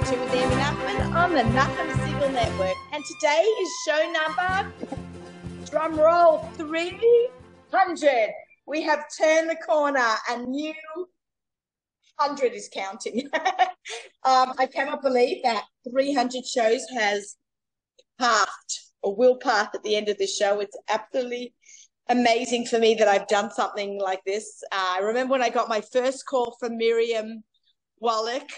to with Amy Nachman on the Nachum Segal Network. And today is show number, drum roll, 300. We have turned the corner. A new 100 is counting. I cannot believe that 300 shows has passed or will pass at the end of this show. It's absolutely amazing for me that I've done something like this. I remember when I got my first call from Miriam Wallach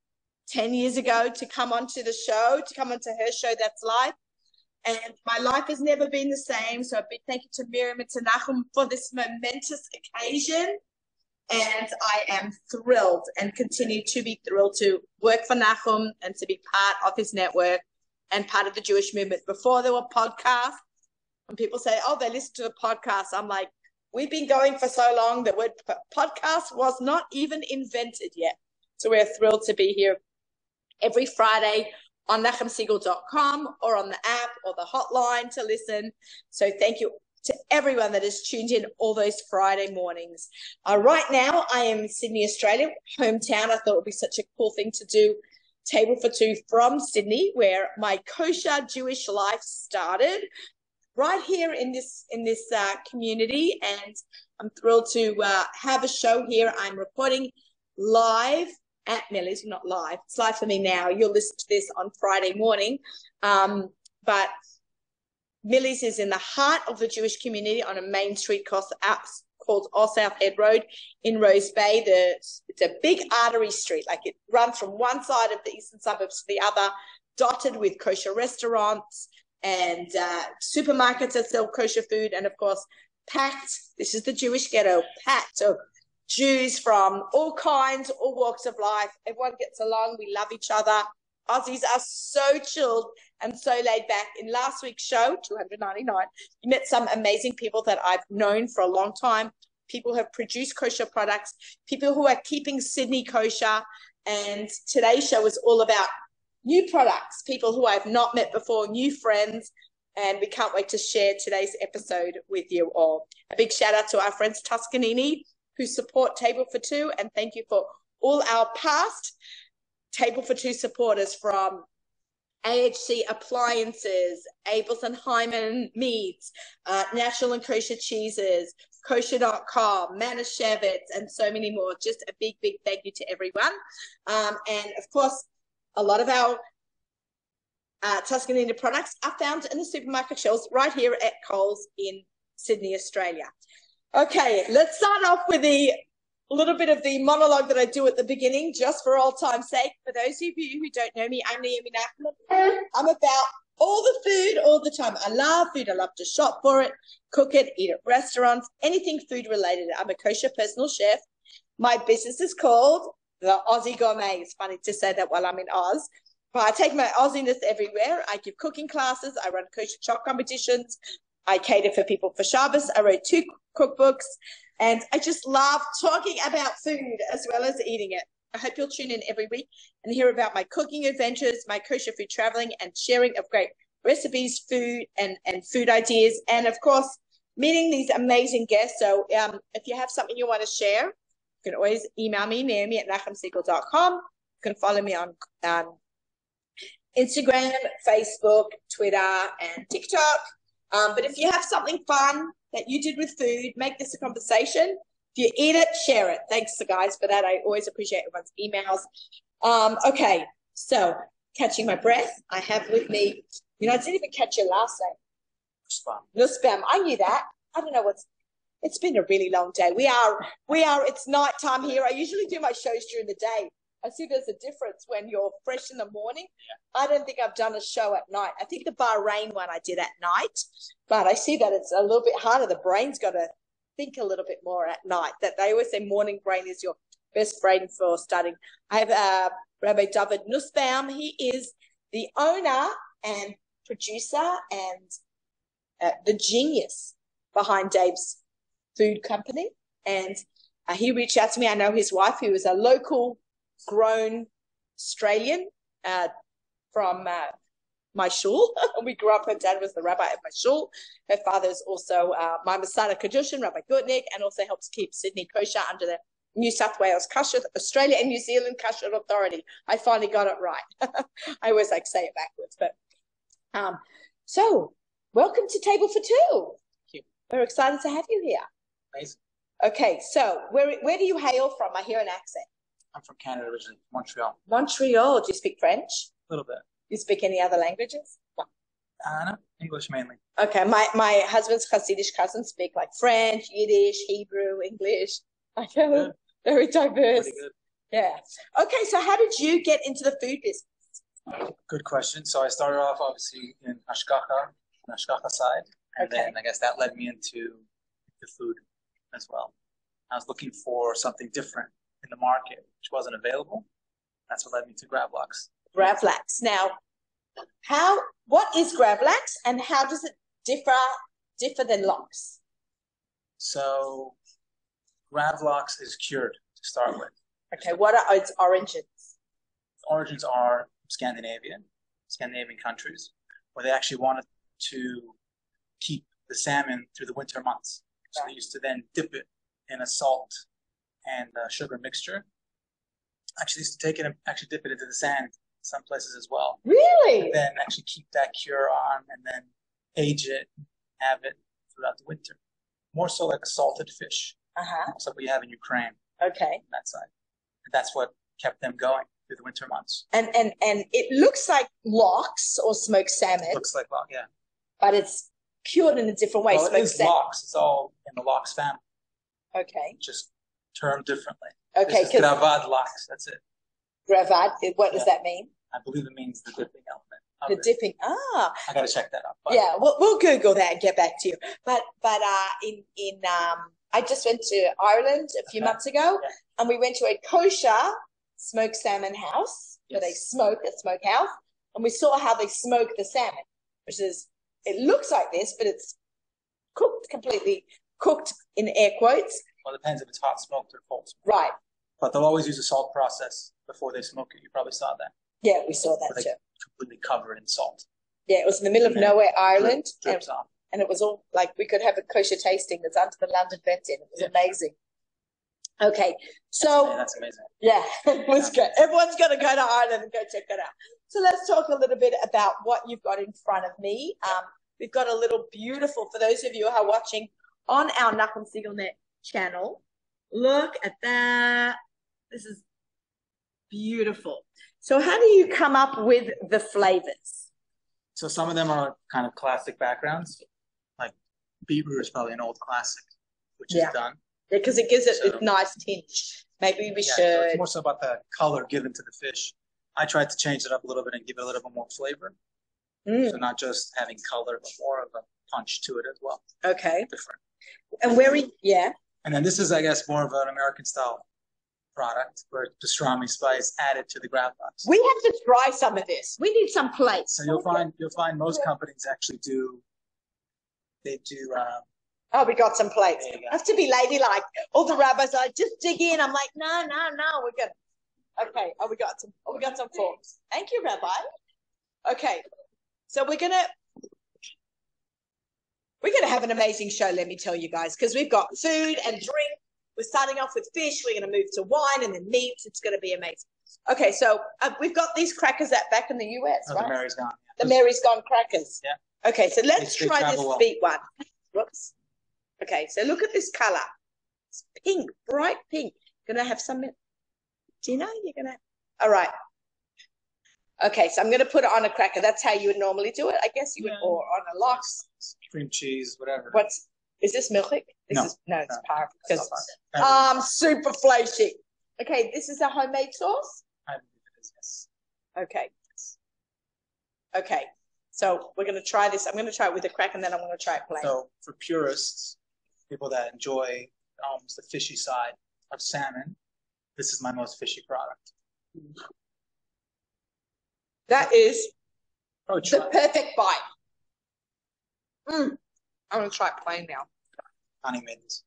10 years ago to come onto the show, to come onto her show, That's Life. And my life has never been the same. So a big thank you to Miriam and to Nachum for this momentous occasion. And I am thrilled and continue to be thrilled to work for Nachum and to be part of his network and part of the Jewish movement. Before there were podcasts, when people say, oh, they listen to the podcast, I'm like, we've been going for so long, the word podcast was not even invented yet. So we're thrilled to be here every Friday on NachumSegal.com or on the app or the hotline to listen. So thank you to everyone that has tuned in all those Friday mornings. Right now, I am in Sydney, Australia, hometown. I thought it would be such a cool thing to do Table for Two from Sydney, where my kosher Jewish life started, right here in this community. And I'm thrilled to have a show here. I'm recording live at Millie's, not live. It's live for me now. You'll listen to this on Friday morning. But Millie's is in the heart of the Jewish community on a main street called Old South Head Road in Rose Bay. It's a big artery street. Like, it runs from one side of the eastern suburbs to the other, dotted with kosher restaurants and supermarkets that sell kosher food. And, of course, packed. This is the Jewish ghetto, packed of Jews from all kinds, all walks of life. Everyone gets along. We love each other. Aussies are so chilled and so laid back. In last week's show, 299, you met some amazing people that I've known for a long time. People who have produced kosher products, people who are keeping Sydney kosher. And today's show is all about new products, people who I've not met before, new friends. And we can't wait to share today's episode with you all. A big shout out to our friends Tuscanini, who support Table for Two, and thank you for all our past Table for Two supporters, from AHC Appliances, Abels and Hyman Meats, Natural and Kosher Cheeses, Kosher.com, Manischewitz, and so many more. Just a big, big thank you to everyone. And of course, a lot of our Tuscanini products are found in the supermarket shelves right here at Coles in Sydney, Australia. Okay, let's start off with a little bit of the monologue that I do at the beginning, just for old time's sake. For those of you who don't know me, I'm Naomi Nachman. I'm about all the food all the time. I love food. I love to shop for it, cook it, eat at restaurants, anything food related. I'm a kosher personal chef. My business is called the Aussie Gourmet. It's funny to say that while I'm in Oz. But I take my Aussiness everywhere. I give cooking classes. I run kosher shop competitions. I cater for people for Shabbos. I wrote 2 cookbooks, and I just love talking about food as well as eating it. I hope you'll tune in every week and hear about my cooking adventures, my kosher food traveling, and sharing of great recipes, food, and food ideas, and of course, meeting these amazing guests. So if you have something you want to share, you can always email me, Naomi at NachumSegal.com. You can follow me on Instagram, Facebook, Twitter, and TikTok. But if you have something fun that you did with food, make this a conversation. If you eat it, share it. Thanks, guys, for that. I always appreciate everyone's emails. Okay, so catching my breath, I have with me, I didn't even catch your last name. Nussbaum. I knew that. I don't know it's been a really long day. It's nighttime here. I usually do my shows during the day. I see there's a difference when you're fresh in the morning. Yeah. I don't think I've done a show at night. I think the Bahrain one I did at night, but I see that it's a little bit harder. The brain's got to think a little bit more at night. That they always say morning brain is your best brain for studying. I have Rabbi David Nussbaum. He is the owner and producer and the genius behind Dave's Food Company. And he reached out to me. I know his wife, who is a local grown Australian from my shul. We grew up, her dad was the rabbi at my shul. Her father is also my Masada Kedushin, Rabbi Gutnick, and also helps keep Sydney kosher under the New South Wales, Australia and New Zealand Kashrut Authority. I finally got it right. I always like say it backwards, but so welcome to Table for Two. Thank you. We're excited to have you here. Amazing. Okay, so where do you hail from? I hear an accent. I'm from Canada originally, Montreal. Montreal. Do you speak French? A little bit. Do you speak any other languages? No, English mainly. Okay, my husband's Hasidic cousins speak like French, Yiddish, Hebrew, English. Okay, very diverse. Pretty good. Yeah. Okay, so how did you get into the food business? Good question. So I started off obviously in Hashgacha side, and then I guess that led me into the food as well. I was looking for something different in the market, which wasn't available. That's what led me to Gravlax. Gravlax. Now, what is Gravlax, and how does it differ than Lox? So Gravlax is cured to start with. Okay, what are its origins? Origins are Scandinavian countries, where they actually wanted to keep the salmon through the winter months. So they used to then dip it in a salt and sugar mixture. Actually, used to take it and actually dip it into the sand some places as well. Really? And then actually keep that cure on and then age it, have it throughout the winter. More so like a salted fish. That's what we have in Ukraine. Okay. On that side. And that's what kept them going through the winter months. And it looks like lox or smoked salmon. It looks like lox, yeah. But it's cured in a different way. Well, it is lox. It's all in the lox family. Okay. Just termed differently. Okay. This is gravad lox. That's it. Gravad. What does that mean? I believe it means the dipping element. The dipping. I got to check that out. Yeah, we'll Google that and get back to you. But I just went to Ireland a few months ago, and we went to a kosher smoked salmon house where they smoke a smokehouse, and we saw how they smoke the salmon, which is it looks like this, but it's completely cooked in air quotes. Well, it depends if it's hot smoked or cold smoked. Right. But they'll always use a salt process before they smoke it. You probably saw that. Yeah, we saw that too. Completely covered in salt. Yeah, it was in the middle of nowhere, Ireland. Drips off. And it was all like we could have a kosher tasting that's under the London vent in. It was amazing. Okay, so that's amazing. Yeah, it was good. Everyone's got to go to Ireland and go check it out. So let's talk a little bit about what you've got in front of me. We've got a little beautiful, for those of you who are watching on our Nachum Siegelnet channel, look at that. This is beautiful. So how do you come up with the flavors? So some of them are kind of classic backgrounds. Like beetroot is probably an old classic, which is done. Yeah, because it gives it a nice tinge. Maybe we should. So it's more so about the color given to the fish. I tried to change it up a little bit and give it a little bit more flavor. So not just having color, but more of a punch to it as well. Okay. Different. And and then this is, I guess, more of an American style product where pastrami spice added to the Gravlax. We have to try some of this. We need some plates. So you'll find most companies actually do. They do. Oh, we got some plates. I have to be ladylike. All the rabbis are just dig in. I'm like, no, we're good. Okay. Oh, we got some forks. Thank you, Rabbi. Okay. So we're gonna have an amazing show, let me tell you guys, because we've got food and drink. We're starting off with fish. We're going to move to wine and then meats. It's going to be amazing. Okay, so we've got these crackers back in the US, right? The Mary's Gone. The Mary's Gone crackers. Yeah. Okay, so let's try this sweet one. Whoops. Okay, so look at this color. It's pink, bright pink. Going to have some dinner? All right. Okay, so I'm going to put it on a cracker. That's how you would normally do it. I guess you would, or on a lox. Cream cheese, whatever. Is this milkshake? No, it's parv. Super flashy. Okay, this is a homemade sauce? I believe it is, yes. Okay. Okay, so we're going to try this. I'm going to try it with a crack, and then I'm going to try it plain. So for purists, people that enjoy almost the fishy side of salmon, this is my most fishy product. That is the perfect bite. I'm going to try it plain now. Honey made this.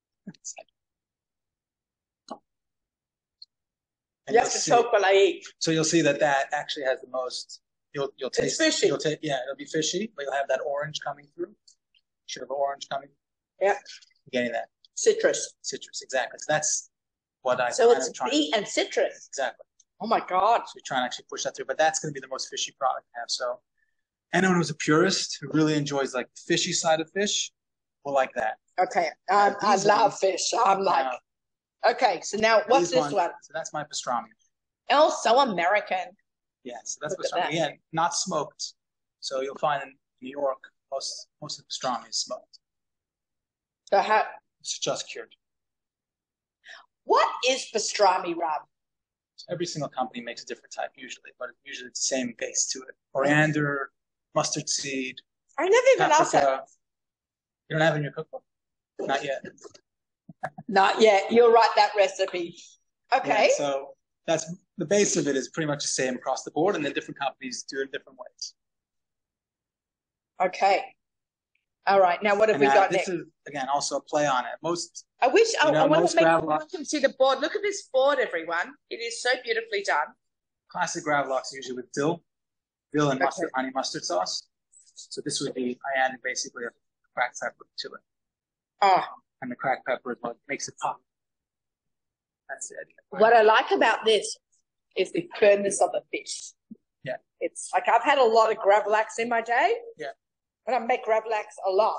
You have to talk while I eat. So you'll see that actually has the most. You'll taste. It's fishy. It'll be fishy, but you'll have that orange coming through. Should have orange coming. Yeah. Getting that citrus, exactly. So what I so it's beet and citrus. Exactly. Oh my God. So we try and actually push that through, but that's going to be the most fishy product I have. So anyone who's a purist who really enjoys like the fishy side of fish will like that. Okay. I love fish. I'm like, okay. So now what's this one? So that's my pastrami. Oh, so American. Yeah. So that's pastrami. Again, not smoked. So you'll find in New York, most of the pastrami is smoked. So how? It's just cured. What is pastrami, Rob? Every single company makes a different type usually, but usually it's the same base to it. Coriander, mustard seed. I never even asked that. You don't have it in your cookbook? Not yet. Not yet. You'll write that recipe. Okay. Yeah, so that's the base of it is pretty much the same across the board, and then different companies do it in different ways. Okay. All right. Now, what have we got next? This is, again, also a play on it. I wish I want to make you see the board. Look at this board, everyone. It is so beautifully done. Classic gravlax usually with dill and mustard, honey mustard sauce. So this would be, I added basically a cracked pepper to it. Oh. And the cracked pepper is what makes it pop. That's the idea. What I like about this is the firmness of the fish. Yeah. It's like I've had a lot of gravlax in my day. Yeah. But I make gravlax a lot.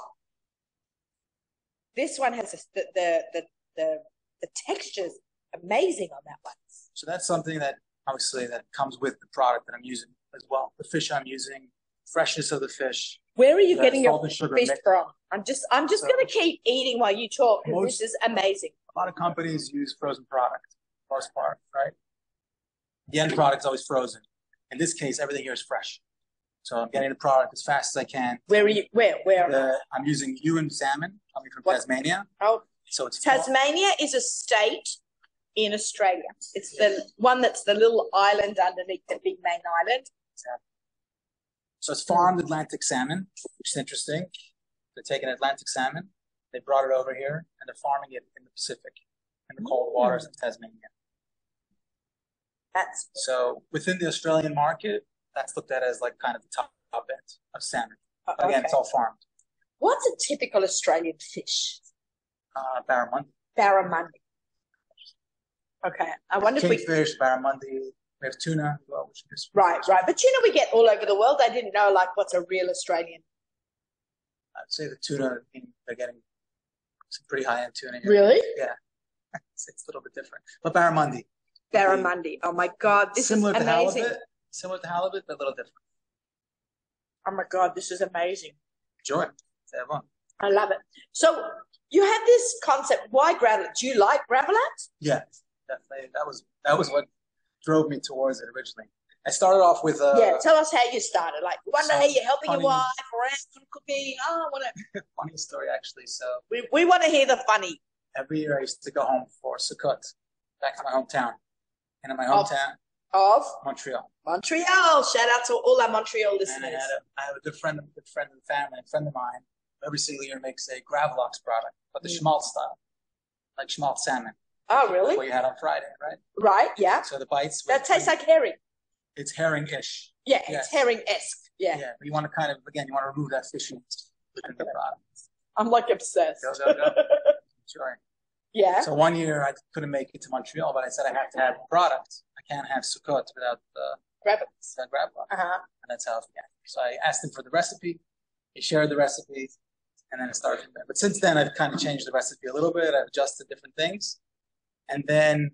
This one has the texture's amazing on that one. So that's something that obviously that comes with the product that I'm using as well. The fish I'm using, freshness of the fish. Where are you getting your fish from? I'm just going to keep eating while you talk because this is amazing. A lot of companies use frozen product, for the most part, right? The end product is always frozen. In this case, everything here is fresh. So I'm getting the product as fast as I can. Where are you? Where? I'm using Ewan salmon coming from Tasmania. Oh, so it's Tasmania is a state in Australia. It's the one that's the little island underneath the big main island. Exactly. So it's farmed Atlantic salmon, which is interesting. They're taking Atlantic salmon, they brought it over here, and they're farming it in the Pacific, in the cold waters of Tasmania. So within the Australian market, that's looked at as like kind of the top end of salmon. Again, it's all farmed. What's a typical Australian fish? Barramundi. Barramundi. Okay. I wonder if Kingfish, barramundi. We have tuna as well, which is right. But tuna we get all over the world. I didn't know like what's a real Australian. I'd say the tuna, they're getting some pretty high-end tuna here. Really? Yeah. It's a little bit different. But barramundi. Barramundi. Oh my God, this is amazing. Halibut. Similar to halibut, but a little different. Oh my God, this is amazing. Enjoy. Everyone. I love it. So you have this concept. Why gravlax? Do you like gravlax? Yeah, definitely. That was what drove me towards it originally. I started off with tell us how you started. Like one day you're helping your wife around cooking. Oh, I want to. Funny story actually. So we want to hear the funny. Every year I used to go home for Sukkot, back to my hometown, and in my hometown of Montreal. Montreal. Shout out to all our Montreal listeners. And I have a good friend of the family, a friend of mine. Every single year makes a gravlax product, but the schmaltz style, like schmaltz salmon. Oh, really? What you had on Friday, right? Right, yeah. So the bites. That tastes like herring. It's herring-ish. Yeah, yes. It's herring-esque. Yeah. Yeah, but you want to kind of, again, you want to remove that fishiness within the product. I'm like obsessed. Go. Sure. Yeah. So one year I couldn't make it to Montreal, but I said I have to have a product. I can't have Sukkot without gravlax. And that's how it began. So I asked him for the recipe. He shared the recipe, and then it started from there. But since then, I've kind of changed the recipe a little bit. I've adjusted different things. And then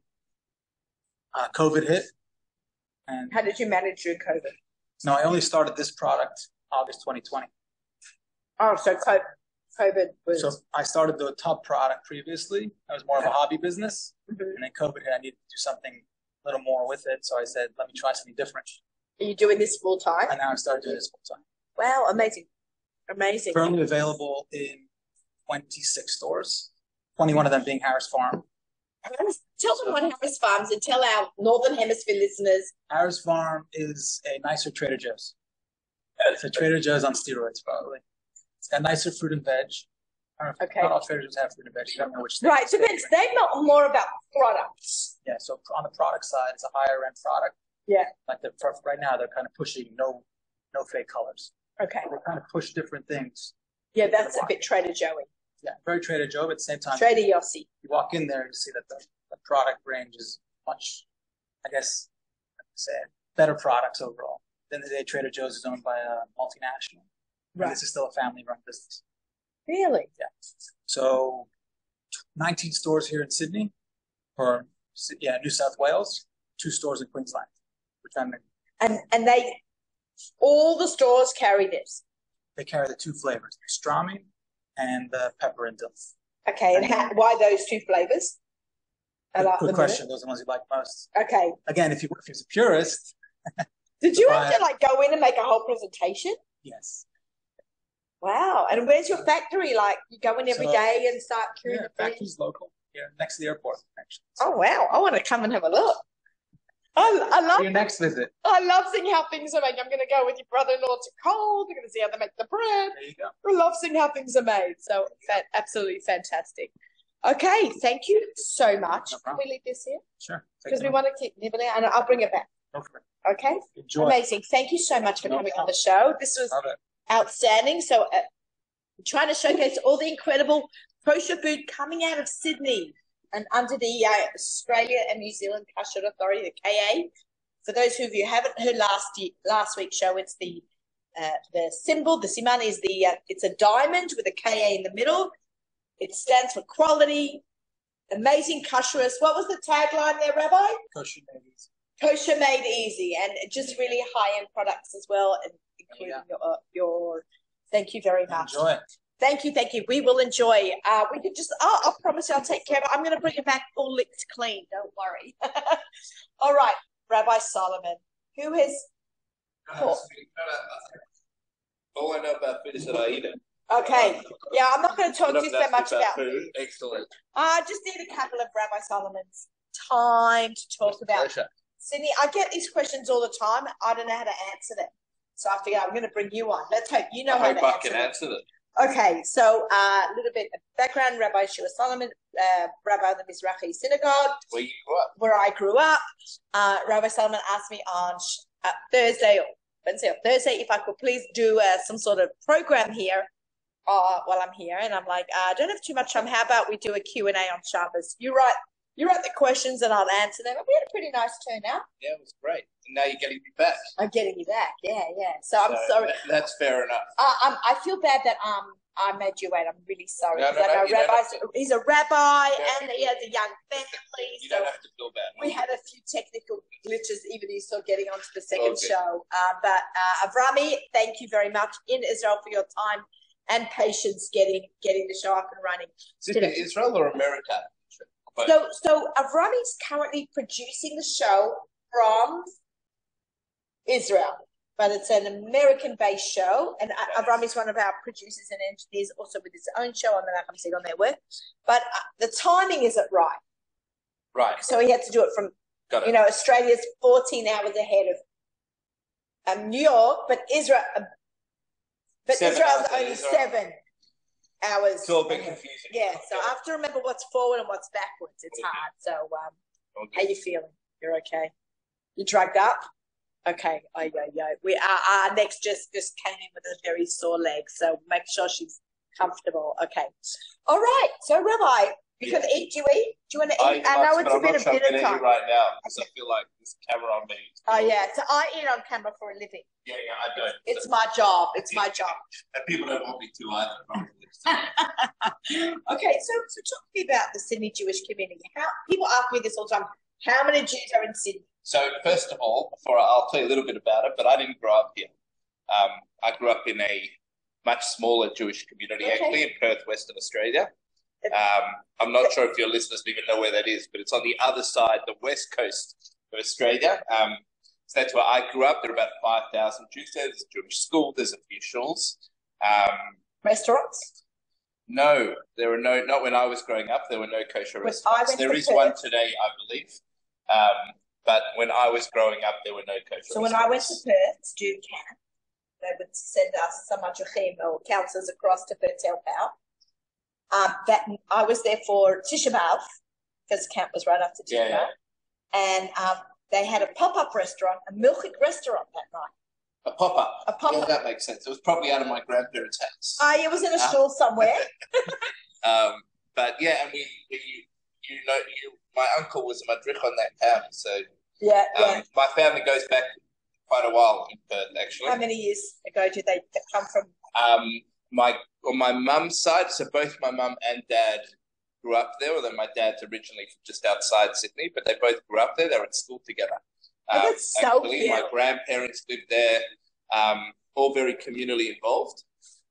COVID hit. And how did you manage during COVID? No, I only started this product August 2020. Oh, so COVID was... So I started the tub product previously. I was more of a hobby business. Mm-hmm. And then COVID hit. I needed to do something a little more with it. So I said, let me try something different. Are you doing this full time? And now I started doing this full time. Wow, amazing. Amazing. Currently available in 26 stores, 21 of them being Harris Farm. Tell them what Harris Farms and tell our Northern Hemisphere listeners. Harris Farm is a nicer Trader Joe's. It's a Trader Joe's on steroids, probably. It's got nicer fruit and veg. Okay. Not all Trader Joe's have fruit and veg. You don't know which. Right, so they know more about products. Yeah, so on the product side, it's a higher end product. Yeah. Like right now, they're kind of pushing no fake colors. Okay. They kind of push different things. Yeah, that's a bit Trader Joey. Yeah, very Trader Joe, but at the same time, Trader Yossi. You walk in there and see that the product range is much, I guess, better products overall. Then the day Trader Joe's is owned by a multinational. Right. And this is still a family-run business. Really? Yeah. So 19 stores here in Sydney, or New South Wales, 2 stores in Queensland. Which and they, all the stores carry this? They carry the 2 flavors, pastrami and the pepper and dill. Okay, and why those 2 flavors? Good question. Those are the ones you like most. Okay. Again, if you're a purist. Did you have to go in and make a whole presentation? Yes. Wow. And where's your factory? Like, you go in every day and start curing the factory's local. Here, next to the airport, actually. Oh, wow. I want to come and have a look. I love your next visit. I love seeing how things are made. I'm going to go with your brother-in-law to Coles. We're going to see how they make the bread. There you go. I love seeing how things are made. So, absolutely fantastic. Okay, thank you so much. No Can we leave this here? Sure. Because we want to keep nibbling, and I'll bring it back. Go for it. Okay? Enjoy. Amazing. Thank you so much for coming on the show. This was outstanding. So, I'm trying to showcase all the incredible kosher food coming out of Sydney and under the Australia and New Zealand Kosher Authority, the KA. For those of you who haven't heard last week's show, it's the symbol. The siman is it's a diamond with a KA in the middle. It stands for quality, amazing kashrus. What was the tagline there, Rabbi? Kosher made easy. Kosher made easy, and just really high-end products as well, and including your. Thank you very much. Enjoy it. Thank you. We will enjoy. We could just. I promise you, I'll take care of it. I'm going to bring it back all licked clean. Don't worry. All right, Rabbi Solomon, who has. All I know about food is that I eat it. Okay. Yeah, I'm not going to talk to you so much about food. Excellent. I just need a couple of Rabbi Solomon's time to talk about Sydney. I get these questions all the time. I don't know how to answer them. So I figure I'm going to bring you on. Let's hope you know how to answer them. Okay, so a little bit of background. Rabbi Shua Solomon, Rabbi of the Mizrahi Synagogue. Where you grew up. Where I grew up. Rabbi Solomon asked me on Wednesday or Thursday if I could please do some sort of program here while I'm here. And I'm like, I don't have too much time. How about we do a Q&A on Shabbos? You write the questions and I'll answer them. And we had a pretty nice turnout. Yeah, it was great. And now you're getting me back. I'm getting you back. Yeah. So I'm sorry. That's fair enough. I feel bad that I made you wait. I'm really sorry. No, he's a rabbi and he has a young family. You don't have to feel bad. We had a few technical glitches even he's still getting onto the second show. But Avrami, thank you very much in Israel for your time and patience getting the show up and running. Is it Israel or America? So Avrami's currently producing the show from Israel, but it's an American-based show, and Avrami's one of our producers and engineers, also with his own show on the Nachum Segal Network. But the timing isn't right. Right. So he had to do it from, Australia's 14 hours ahead of New York, but Israel's only 7 hours. It's all a bit confusing. Yeah, so I have to remember what's forward and what's backwards. It's hard. So, how you feeling? You're okay? You drugged up? Okay. Our next just came in with a very sore leg, so make sure she's comfortable. Okay. All right. So, Rabbi, you can eat. Do you eat? Do you want to eat? I know it's a bit of dinner time right now because I feel like there's a camera on me. Oh yeah. So I eat on camera for a living. Yeah, I don't. It's my job. It's my job. And people don't want me to either. Okay, so talk to me about the Sydney Jewish community. People ask me this all the time. How many Jews are in Sydney? So first of all, I'll tell you a little bit about it, but I didn't grow up here. I grew up in a much smaller Jewish community, actually in Perth, Western Australia. I'm not sure if your listeners even know where that is, but it's on the other side, the west coast of Australia. So that's where I grew up. There are about 5,000 Jews there. There's a Jewish school. There's a few shuls. Restaurants? No, there were not when I was growing up. There were no kosher restaurants. There is one today, I believe. But when I was growing up, there were no kosher restaurants. So when I went to Perth to do camp, they would send us some majuchim or counselors across to Perth to help out. That I was there for Tisha B'Av because camp was right after Tisha B'Av, and they had a pop-up restaurant, a milchik restaurant that night. A pop-up. Yeah, that makes sense. It was probably out of my grandparents' house. It was in a shul somewhere. But yeah, and you my uncle was a madrich on that camp, so yeah. My family goes back quite a while in Perth, actually. How many years ago did they come from? On my mum's side, so both my mum and dad grew up there, although my dad's originally from just outside Sydney, but they both grew up there. They were at school together. That's so cute. My grandparents lived there, all very communally involved.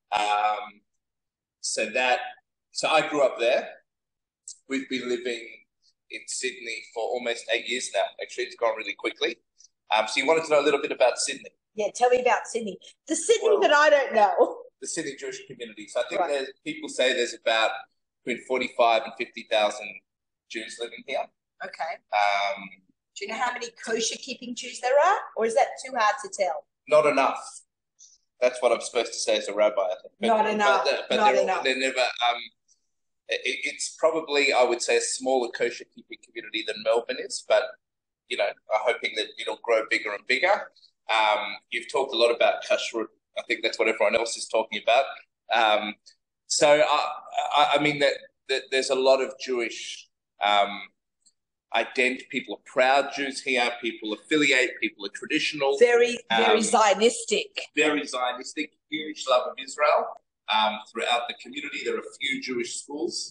So I grew up there. We've been living in Sydney for almost 8 years now. Actually, it's gone really quickly. So you wanted to know a little bit about Sydney. Yeah, tell me about Sydney. The Sydney that I don't know. The Sydney Jewish community. So I think people say there's about between 45 and 50,000 Jews living here. Okay. Do you know how many kosher-keeping Jews there are? Or is that too hard to tell? Not enough. That's what I'm supposed to say as a rabbi, I think. Not enough. They're never... it's probably, I would say, a smaller kosher-keeping community than Melbourne is, but, I'm hoping that it'll grow bigger and bigger. You've talked a lot about kashrut. I think that's what everyone else is talking about. So, I mean, that there's a lot of Jewish identity. People are proud Jews here. People affiliate. People are traditional. Very Zionistic. Very Zionistic. Huge love of Israel. Throughout the community, there are a few Jewish schools.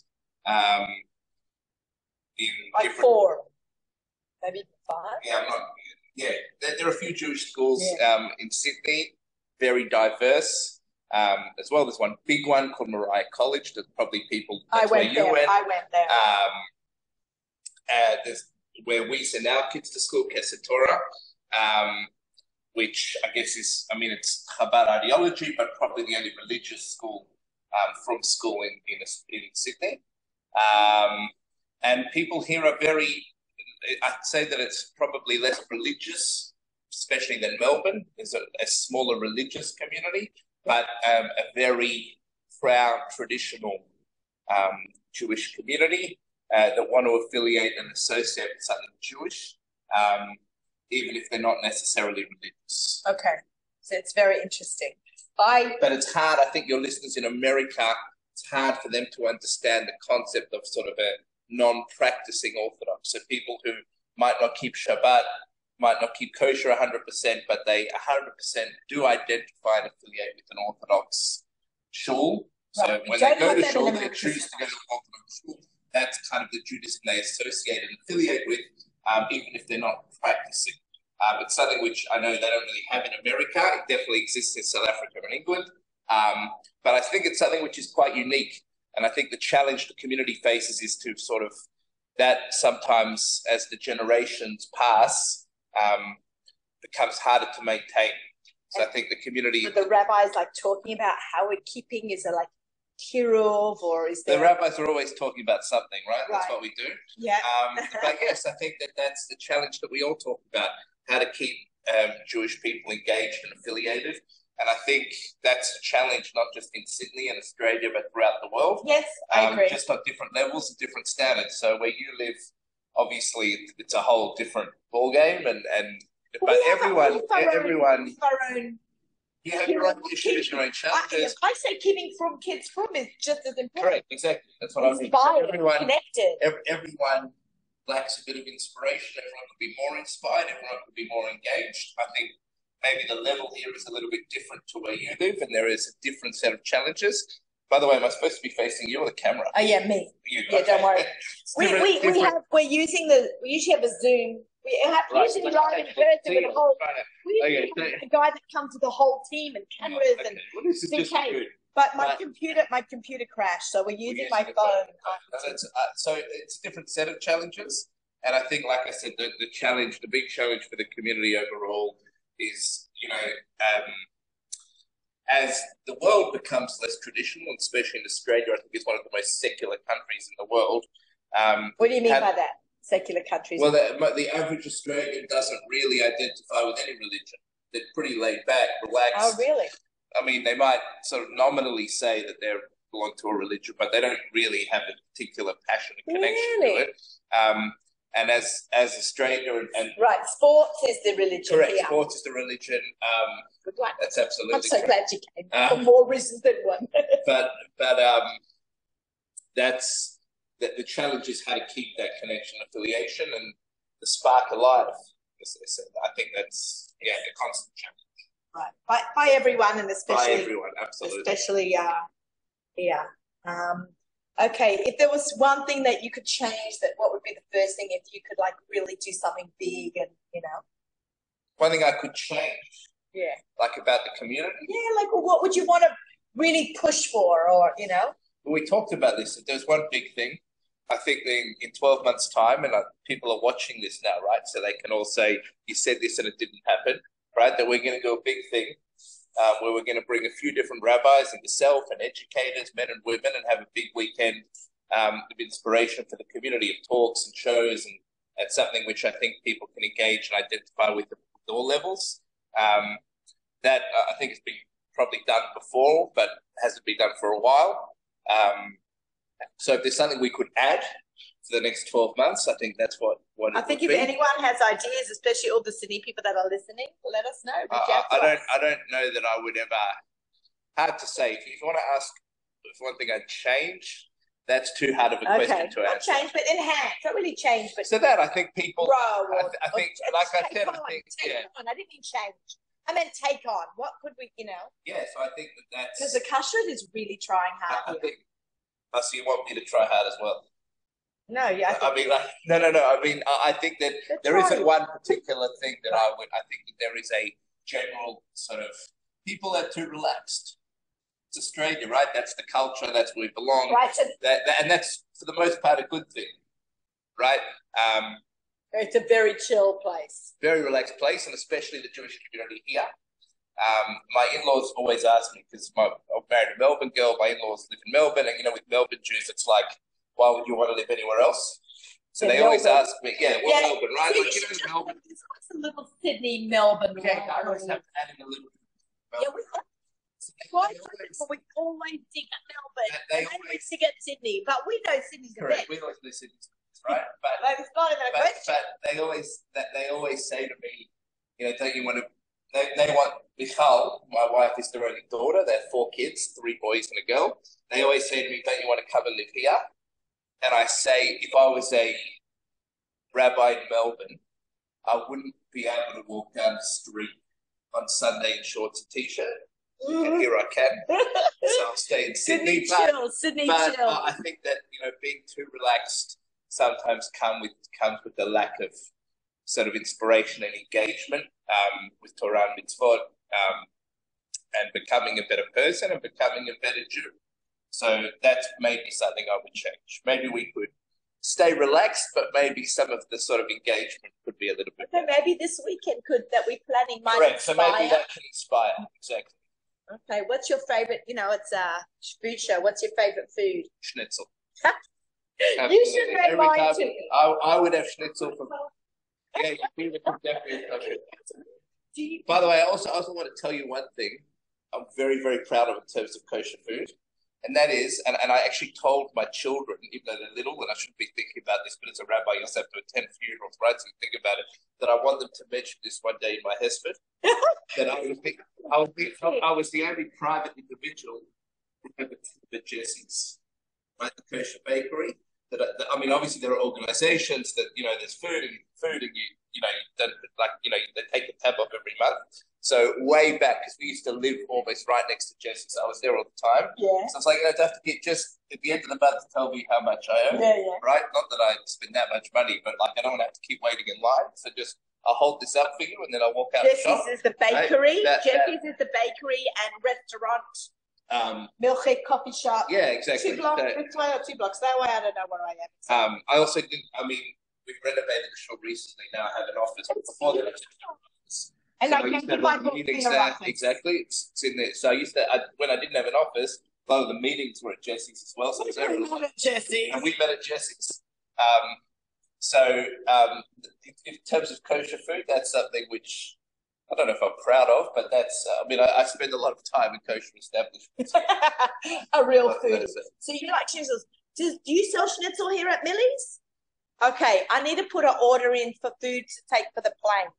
Like 4, maybe 5. There are a few Jewish schools in Sydney. Very diverse. As well, there's one big one called Moriah College. There's probably people. I went there. There's where we send our kids to school, Kesed Torah, which I guess is, it's Chabad ideology, but probably the only religious school from school in Sydney. And people here are I'd say that it's probably less religious, especially than Melbourne. There's a smaller religious community, but a very proud, traditional Jewish community that want to affiliate and associate with something Jewish, even if they're not necessarily religious. Okay, so it's very interesting. But it's hard. I think your listeners in America, it's hard for them to understand the concept of sort of a non-practicing Orthodox. So people who might not keep Shabbat, might not keep kosher 100%, but they 100% do identify and affiliate with an Orthodox shul. So when they go to shul, they choose to go to an Orthodox shul. That's kind of the Judaism they associate and affiliate with, even if they're not practicing. It's something which I know they don't really have in America. It definitely exists in South Africa and England. But I think it's something which is quite unique. And I think the challenge the community faces is to sort of, that sometimes as the generations pass, becomes harder to maintain. So I think the community... But the rabbis talking about how we're keeping, is it like Kiruv, or is there... The rabbis are always talking about something, right? That's what we do. Yeah. But yes, I think that's the challenge that we all talk about, how to keep Jewish people engaged and affiliated. And I think that's a challenge not just in Sydney and Australia, but throughout the world. Yes, I agree. Just on different levels and different standards. So where you live, obviously, it's a whole different ballgame. But everyone... You have your own issues, your own challenges. I say keeping from kids from is just as important. Correct, exactly. That's what I mean. Everyone connected. Everyone lacks a bit of inspiration. Everyone could be more inspired. Everyone could be more engaged. I think maybe the level here is a little bit different to where you live, and there is a different set of challenges. By the way, am I supposed to be facing you or the camera? Oh yeah, me. You, yeah, don't worry. We usually have a Zoom. We have usually live in person with a whole. We have a guy that comes with the whole team and cameras and CK. But my computer crashed, so we're using my phone. So it's a different set of challenges, and I think, like I said, the big challenge for the community overall is, as the world becomes less traditional, and especially in Australia, I think it's one of the most secular countries in the world. What do you mean by that? Secular countries? Well, the average Australian doesn't really identify with any religion. They're pretty laid back, relaxed. Oh, really? I mean, they might sort of nominally say that they belong to a religion, but they don't really have a particular passion and connection to it. And as Australia and right, sports is the religion. Correct, sports is the religion. Good luck. That's absolutely. I'm so glad you came for more reasons than one. but that's the challenge is how to keep that connection, affiliation, and the spark alive. I think that's a constant challenge. Right, by everyone, and especially by everyone, absolutely, especially okay, if there was one thing that you could change, that what would be the first thing if you could like really do something big and one thing I could change, like about the community, like what would you want to really push for, or we talked about this. If there's one big thing, I think in 12 months' time, and people are watching this now, right? So they can all say, you said this and it didn't happen, right? That we're going to do a big thing where we're going to bring a few different rabbis and yourself and educators, men and women, and have a big weekend of inspiration for the community of talks and shows, and something which I think people can engage and identify with at all levels. That I think has been probably done before, but hasn't been done for a while. So if there's something we could add for the next 12 months, I think that's what I think if anyone has ideas, especially all the Sydney people that are listening, let us know. I don't know that I would ever. Hard to say. If you want to ask if one thing I'd change, that's too hard of a question to answer. Not change, but enhance. Not really change, but so that I think people. I think, like I said, take on. I didn't mean change. I meant take on. What could we, Yeah, so I think that's because the kashrut is really trying hard. I think. So you want me to try hard as well? No, yeah. I mean, no. I mean, I think that there isn't one particular thing that I think that there is a general sort of people are too relaxed. It's Australia, right? That's the culture. That's where we belong. Right. So and that's for the most part a good thing, right? It's a very chill place. Very relaxed place, and especially the Jewish community here. My in-laws always ask me, because I'm married a Melbourne girl, my in-laws live in Melbourne, and with Melbourne Jews, it's like, why would you want to live anywhere else? So they always ask me, Melbourne, right? Melbourne. It's a little Sydney, Melbourne. Yeah, I always have to add in a little bit. Yeah, we always dig at Melbourne. They always dig at Sydney, but we know Sydney's the best. We always know Sydney's the best, right? But it's not even a question. But they always say to me, don't you want to? They want Michal, my wife is their only daughter. They have 4 kids, 3 boys and a girl. They always say to me, don't you want to come and live here? And I say, if I was a rabbi in Melbourne, I wouldn't be able to walk down the street on Sunday in shorts and T-shirt. And here I can. So I'll stay in Sydney. Sydney chill. I think that, being too relaxed sometimes comes with the lack of sort of inspiration and engagement with Torah and mitzvot, and becoming a better person and becoming a better Jew. So that's maybe something I would change. Maybe we could stay relaxed, but maybe some of the sort of engagement could be a little bit better. Maybe this weekend we're planning might Correct. inspire. So maybe that can inspire. Exactly. Okay, what's your favorite? It's a food show. What's your favorite food? Schnitzel. You should make mine too. I would have schnitzel from. Yeah, you definitely. By the way, I also want to tell you one thing I'm very, very proud of in terms of kosher food. And that is, and I actually told my children, even though they're little, and I shouldn't be thinking about this, but as a rabbi, you also have to attend funerals, right? So you think about it, that I want them to mention this one day in my hesped, that I was the only private individual who had the Jesse's, right? The kosher bakery. That I mean, obviously there are organizations that, there's food and they take the tab off every month. So way back, because we used to live almost right next to Jesse's, so I was there all the time. Yeah. So it's like, I'd have to get just at the end of the month to tell me how much I owe. Yeah. Right? Not that I spend that much money, but I don't want to have to keip waiting in line. So I'll hold this up for you, and then I'll walk out the shop. Jesse's is the bakery. Right? Jesse's is the bakery and restaurant. Milchik coffee shop. Yeah, exactly. 2 blocks, this way or 2 blocks that way. I don't know where I am. I also did. We renovated the shop recently. Now I have an office. But before that, and so I can keep my books in the office. Exactly, it's in there. So I used to, when I didn't have an office, a lot of the meetings were at Jesse's as well. So it was everywhere. Jesse's. And we met at Jesse's. In terms of kosher food, that's something which I don't know if I'm proud of, but that's, I spend a lot of time in kosher establishments. A real food. So you like schnitzels. Do you sell schnitzel here at Millie's? Okay, I need to put an order in for food to take for the plane.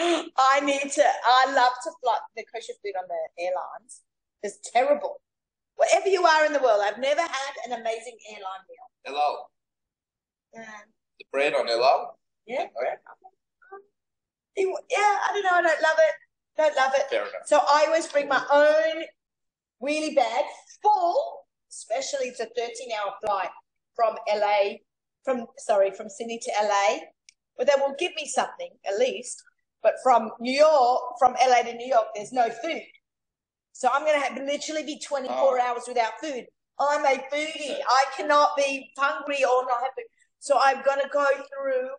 I love to fly the kosher food on the airlines. It's terrible. Wherever you are in the world, I've never had an amazing airline meal. Hello. The bread on hello? Yeah. Bread. Yeah, I don't know. I don't love it. Don't love it. Fair enough. So I always bring my own wheelie bag full, especially it's a 13-hour flight from Sydney to LA. But they will give me something at least. But from LA to New York, there's no food. So I'm going to literally be 24 hours without food. I'm a foodie. I cannot be hungry or not have food. So I'm going to go through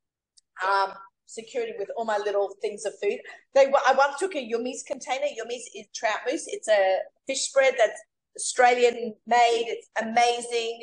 security with all my little things of food. I once took a Yummies container. Yummies is trout mousse. It's a fish spread that's Australian made. It's amazing.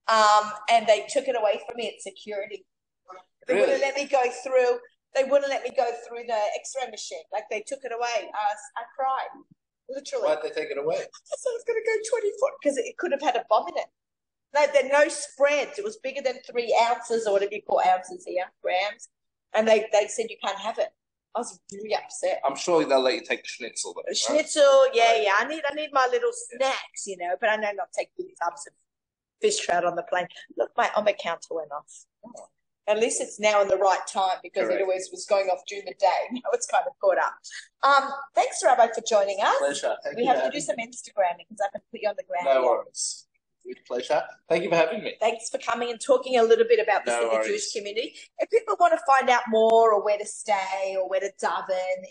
And they took it away from me at security. They wouldn't let me go through. They wouldn't let me go through the X-ray machine. Like they took it away. I cried, literally. Why'd they take it away? So I was going to go 24 because it could have had a bomb in it. No, there are no spreads. It was bigger than 3 ounces or whatever you call ounces here, grams. And they said you can't have it. I was really upset. I'm sure they'll let you take the schnitzel. Though, schnitzel, right? yeah. I need my little snacks, you know. But I know not take big tubs of fish trout on the plane. Look, my counter went off. Oh. At least it's now in the right time because Correct. It always was going off during the day. Now it's kind of caught up. Thanks, Rabbi, for joining us. Pleasure. We have to do some Instagramming because I can put you on the ground. No worries. With pleasure. Thank you for having me. Thanks for coming and talking a little bit about the Sydney Jewish community. If people want to find out more or where to stay or where to daven,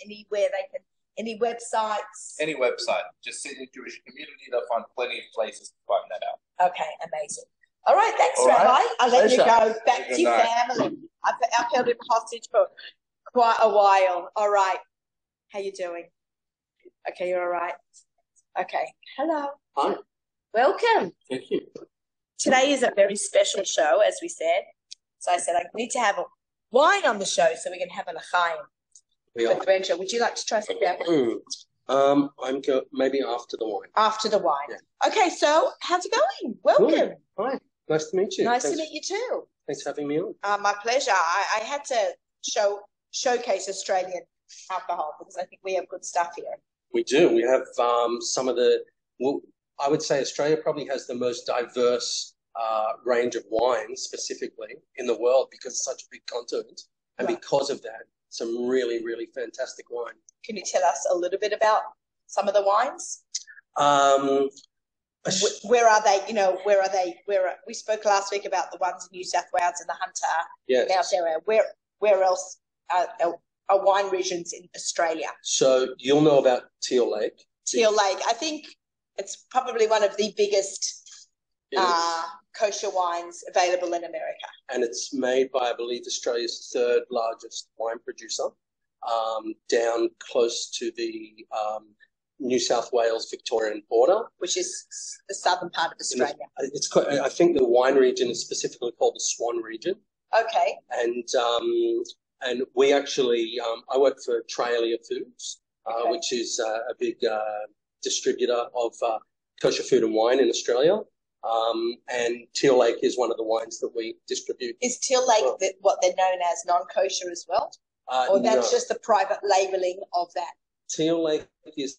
any websites? Any website. Just Sydney Jewish community. They'll find plenty of places to find that out. Okay, amazing. All right, thanks, Rabbi. I'll let you go back to your family. I've held him hostage for quite a while. All right. How you doing? Okay, you're all right? Okay. Hello. Hi. Welcome. Thank you. Today is a very special show, as we said. So I said I need to have a wine on the show so we can have a l'chaim with Renja. Would you like to try something out? Maybe after the wine. After the wine. Yeah. Okay, so how's it going? Welcome. Good. Hi. Nice to meet you. Nice to meet you too. Thanks for having me on. My pleasure. I had to showcase Australian alcohol because I think we have good stuff here. We do. We have some of the. Well, I would say Australia probably has the most diverse range of wines, specifically in the world, because it's such a big continent, and because of that, some really, really fantastic wine. Can you tell us a little bit about some of the wines? Where are they? You know, where are they? We spoke last week about the ones in New South Wales and the Hunter. Yes. Where else are wine regions in Australia? So you'll know about Teal Lake. Teal Lake. I think it's probably one of the biggest kosher wines available in America. And it's made by, I believe, Australia's 3rd largest wine producer, down close to the New South Wales Victorian border, which is the southern part of Australia. I think the wine region is specifically called the Swan region. Okay. And we actually, I work for Traelia Foods, which is a big distributor of kosher food and wine in Australia. And Teal Lake is one of the wines that we distribute. Is Teal Lake what they're known as non-kosher as well? Or that's just the private labelling of that? Teal Lake is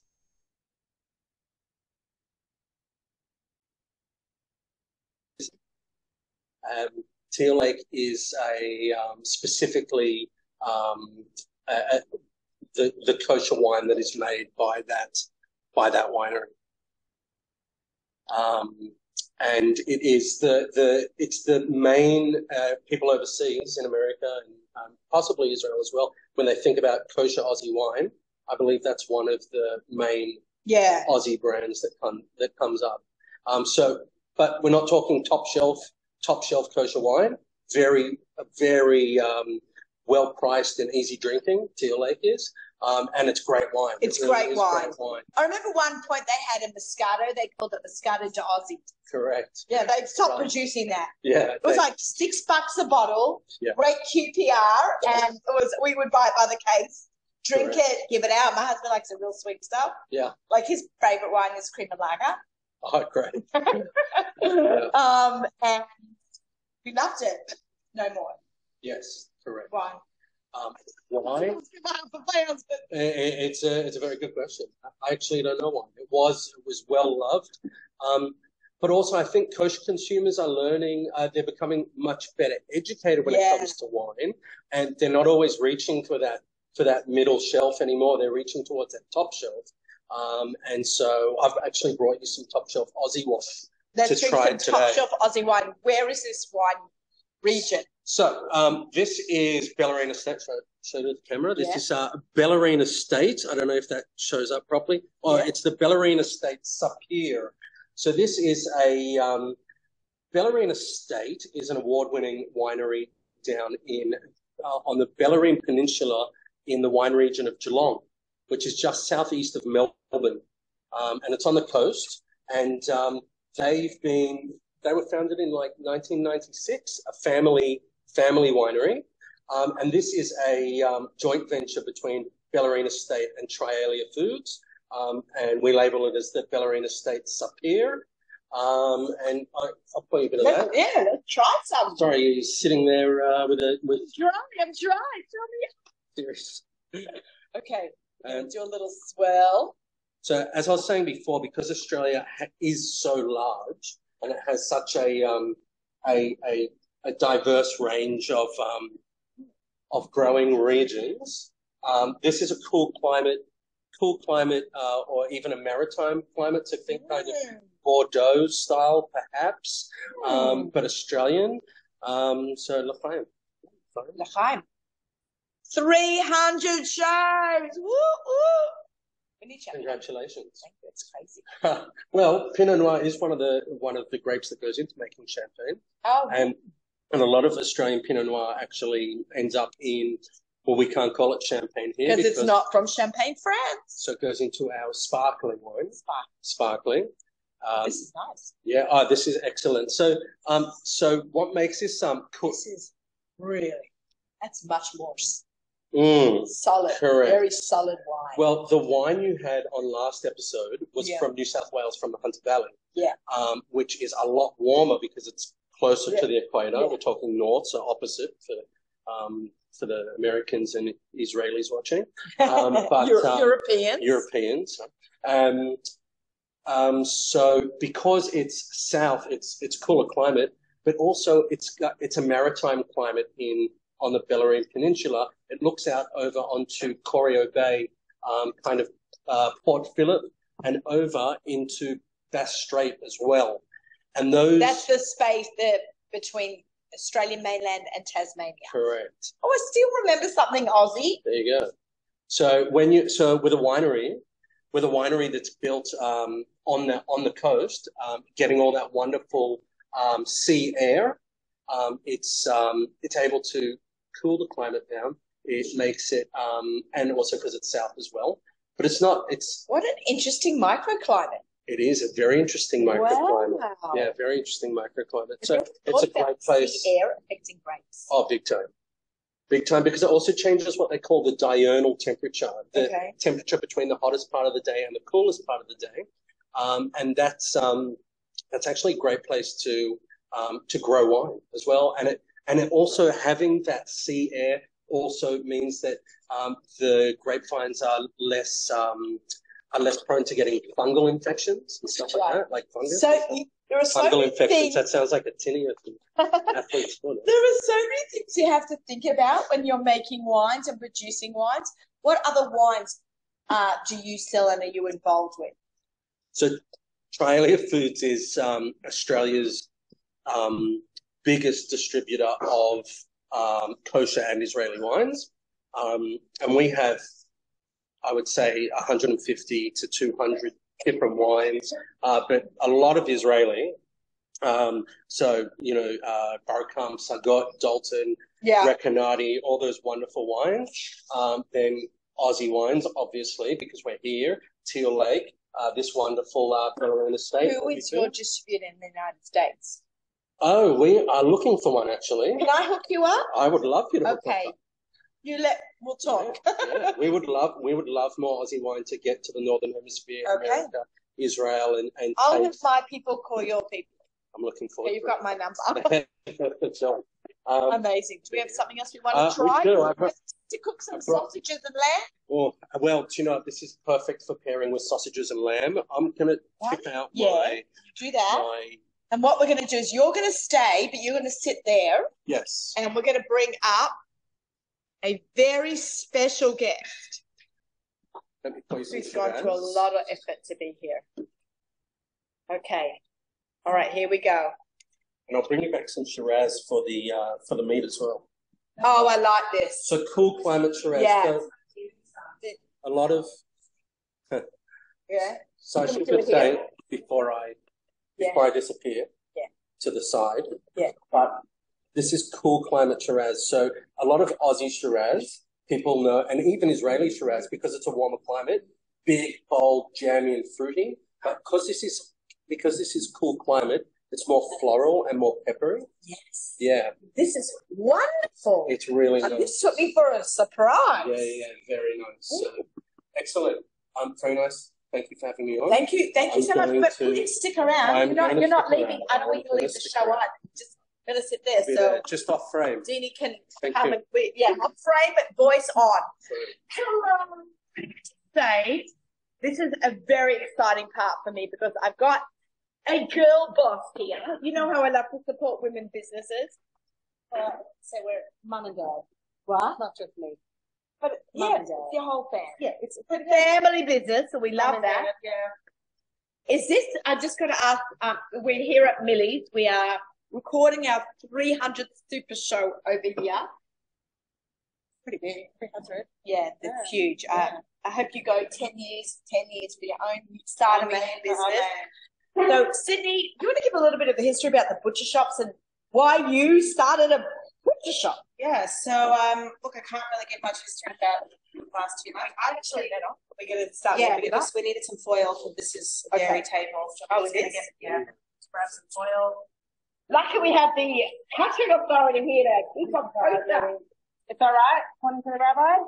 Teal Lake is a specifically the kosher wine that is made by that winery, and it is it's the main people overseas in America and possibly Israel as well, when they think about kosher Aussie wine, I believe that's one of the main Aussie brands that comes up. But we're not talking top shelf kosher wine. Very well priced and easy drinking. Teal Lake is, and it's great wine. It's great wine. I remember one point they had a Moscato. They called it Moscato de Aussie. Correct. Yeah, they stopped producing that. Yeah, it was like $6 a bottle. Yeah. Great QPR, and we would buy it by the case, drink it, give it out. My husband likes the real sweet stuff. Yeah, like his favorite wine is cream and lager. Oh, great. And we loved it. No more. Yes, correct. Why? Why? It's a very good question. I actually don't know why. It was well loved. But also, I think kosher consumers are learning, they're becoming much better educated when it comes to wine, and they're not always reaching for that middle shelf anymore. They're reaching towards that top shelf. And so I've actually brought you some top shelf Aussie wine to try today. Top shelf Aussie wine. Where is this wine region? So this is Bellarine Estate. Show to the camera. This is Bellarine Estate. I don't know if that shows up properly. Oh, it's the Bellarine Estate Sapir. So this is a Bellarine Estate is an award-winning winery down in on the Bellarine Peninsula in the wine region of Geelong, which is just southeast of Melbourne, and it's on the coast. And they were founded in like 1996, a family winery, and this is a joint venture between Bellarine Estate and Trialia Foods. And we label it as the Bellarine Estate Sapir. And I'll put you a bit of that. Yeah, let's try some. Sorry, you're sitting there with. I'm dry. Serious. Okay, do a little swirl. So, as I was saying before, because Australia is so large and it has such a diverse range of growing regions, this is a cool climate, or even a maritime climate. So think kind of Bordeaux style, perhaps, but Australian. So L'chaim. 300 shows. Woo, woo. Congratulations. That's crazy. Well, Pinot Noir is one of the grapes that goes into making champagne. Oh. And a lot of Australian Pinot Noir actually ends up in, well, we can't call it champagne here because it's not from Champagne, France. So it goes into our sparkling wine. Sparkling. This is nice. Yeah. This is excellent. So, so what makes this This is really, that's much more solid. Correct. Very solid wine. Well, the wine you had on last episode was from New South Wales, from the Hunter Valley. Yeah. Which is a lot warmer because it's closer to the equator. Yeah. We're talking north, so opposite for the Americans and Israelis watching. But Europeans. So because it's south, it's cooler climate, but also it's a maritime climate on the Bellarine Peninsula. It looks out over onto Corio Bay, kind of Port Phillip, and over into Bass Strait as well. And that's the space between Australian mainland and Tasmania. Correct. Oh, I still remember something Aussie. There you go. So with a winery that's built on the coast, getting all that wonderful sea air, it's able to cool the climate down. It makes it, and also because it's south as well. But what an interesting microclimate. It is a very interesting microclimate. Wow. Yeah, very interesting microclimate. So it's a great place. Sea air affecting grapes. Oh, big time. Big time, because it also changes what they call the diurnal temperature, the temperature between the hottest part of the day and the coolest part of the day. And that's actually a great place to grow wine as well. And it also, having that sea air also means that the grapevines are less prone to getting fungal infections and stuff like that, like fungus. So there are so fungal many infections. Things. That sounds like a tinny athlete's sport. There are so many things you have to think about when you're making wines and producing wines. What other wines do you sell and are you involved with? So Trialia Foods is Australia's biggest distributor of kosher and Israeli wines. And we have, I would say, 150 to 200 different wines, but a lot of Israeli. So, Barkam, Sagot, Dalton, Recanati, all those wonderful wines. Then Aussie wines, obviously, because we're here. Teal Lake, this wonderful Bellarine Estate. Who is your distributor in the United States? Oh, we are looking for one, actually. Can I hook you up? I would love you to hook up. Okay. We'll talk. Yeah. We would love more Aussie wine to get to the Northern Hemisphere, America, Israel, and I'll have my people call your people. I'm looking forward. You've got my number. Sure. Amazing. Do we have something else we want to try? We do. to cook some sausages and lamb? Oh, well, do you know, this is perfect for pairing with sausages and lamb. I'm going to tip out do that. And what we're going to do is you're going to stay, but you're going to sit there. Yes. And we're going to bring up a very special guest. Who's gone through a lot of effort to be here. Okay. All right, here we go. And I'll bring you back some Shiraz for the meat as well. Oh, I like this. So cool climate Shiraz. Yeah. A lot of. Yeah. So I should just say before I disappear to the side. Yeah. But this is cool climate Shiraz. So a lot of Aussie Shiraz people know, and even Israeli Shiraz, because it's a warmer climate, big, bold, jammy, and fruity. But because this is cool climate, it's more floral and more peppery. Yes. Yeah. This is wonderful. It's really nice. This took me for a surprise. Yeah, very nice. So, excellent. Very nice. Thank you for having me on. Thank you so much. But please stick around. You're not leaving. I don't want you to leave the show on. Just gonna sit there. So just off frame. Deanie can come and off frame, but voice on. Hello. Say, this is a very exciting part for me because I've got a girl boss here. You know how I love to support women businesses. So we're mum and dad. What? Not just me. But it's your whole family. Yeah, it's a family business, so we love that. Yeah. Is this? I just got to ask. We're here at Millie's. We are recording our 300th Super Show over here. Pretty big, 300. Yeah, it's huge. I hope you go 10 years for your own start of your own business. So, Sydney, do you want to give a little bit of the history about the butcher shops and why you started a butcher shop? Yeah, so, look, I can't really give much history about the last 2 months. We're going to start with this. We needed some foil, so this is a dairy table. So we're going to grab some foil. Lucky we have the catering authority here to keep on going. It's all right, according to the rabbi.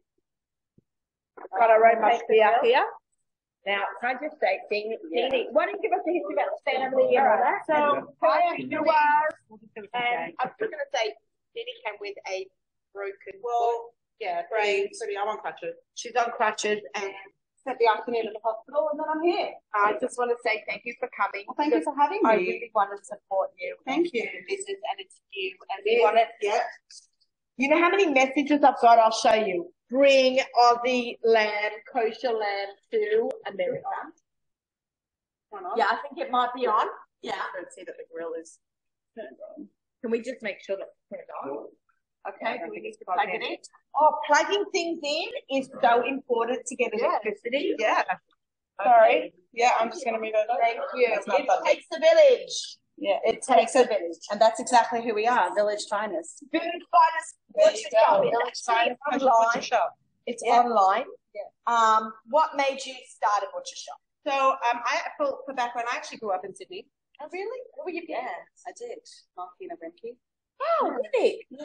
Got our own beer here. Now, can I just say, Deanie, why don't you give us a history about the family and all that? So, hi, and I'm just going to say, Deanie came with a broken foot. Yeah, I'm on crutches. She's on crutches and spent the afternoon at the hospital, and then I'm here. I just want to say thank you for coming. Well, thank you for having me. I really want to support you. Thank you. The business, and it's you. And we want it. Yeah. You know how many messages I've got? I'll show you. Bring Aussie lamb, kosher lamb to America. Yeah, I think it might be on. Yeah. I don't see that the grill is turned on. Can we just make sure that it's turned on? Okay, do we need to plug it in? Oh, plugging things in is so important to get electricity. Yeah. Sorry. Yeah, I'm just going to move over. Thank you. It takes a village. Yeah, it takes a village. And that's exactly who we are, Village Finest. Village Finest. Village Finest Butcher Shop. It's online. Yeah. What made you start a butcher shop? So, for background, I actually grew up in Sydney. Oh, really? Where were you born? Yeah, I did. Markina Remke. Oh, really? Yeah.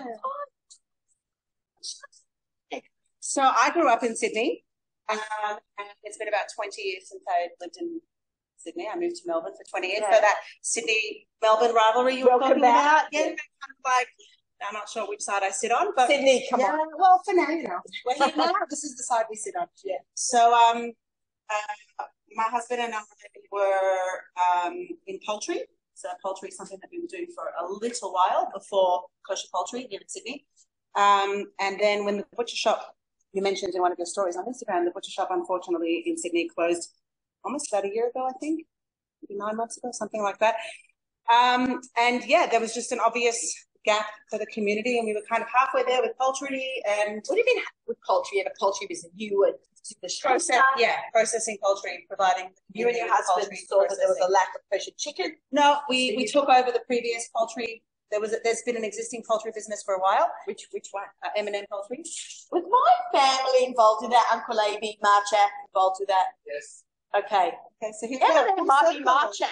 So I grew up in Sydney, and it's been about 20 years since I lived in Sydney. I moved to Melbourne for 20 years. So that Sydney-Melbourne rivalry you were talking about, kind of like, I'm not sure which side I sit on, but Sydney, come on. Well, for now, we're here now. This is the side we sit on. Yeah. So, my husband and I were in poultry. So poultry is something that we were doing for a little while before kosher poultry here in Sydney. And then when the butcher shop, you mentioned in one of your stories on Instagram, the butcher shop, unfortunately, in Sydney closed almost about a year ago, I think, maybe 9 months ago, something like that. And there was just an obvious gap for the community, and we were kind of halfway there with poultry. And what do you mean with poultry? You had a poultry business. You were processing poultry, providing. You and your husband saw that there was a lack of kosher chicken. No, we took over the previous poultry. There's been an existing poultry business for a while. Which one? M&M Poultry. Was my family involved in that? Uncle A.B. Marchak involved with that? Yes. Okay. So he's might be Marchak.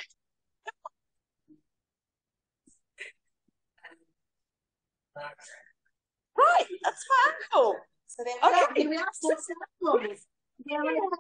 Right, that's my uncle. So then we are still yeah,